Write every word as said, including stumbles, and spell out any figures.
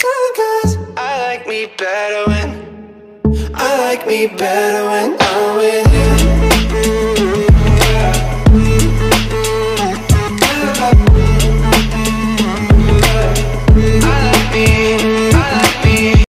time, cause I like me better when I like me better when I'm with you. Mm-hmm.